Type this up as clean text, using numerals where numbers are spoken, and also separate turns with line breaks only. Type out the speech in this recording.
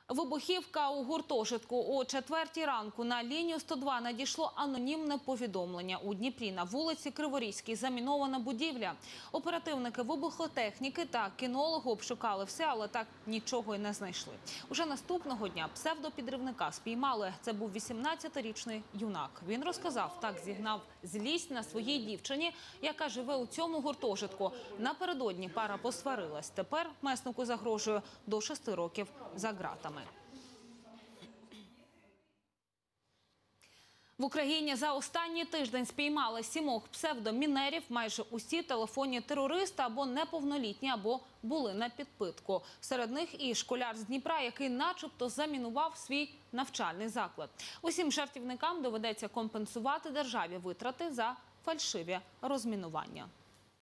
Вибухівка у гуртожитку. О 4-й ранку на лінію 102 надійшло анонімне повідомлення. У Дніпрі на вулиці Криворізькій замінована будівля. Оперативники вибухотехніки та кінологи обшукали все, але так нічого й не знайшли. Уже наступного дня псевдопідрівника спіймали. Це був 18-річний юнак. Він розказав, так зігнав злість на своїй дівчині, яка живе у цьому гуртожитку. Напередодні пара посварилась. Тепер меснику загрожує до 6 років за ґратами. В Україні за останній тиждень спіймали 7 псевдомінерів. Майже усі телефонні терористи або неповнолітні, або були на підпитку. Серед них і школяр з Дніпра, який начебто замінував свій навчальний заклад. Усім жартівникам доведеться компенсувати державі витрати за фальшиві розмінування.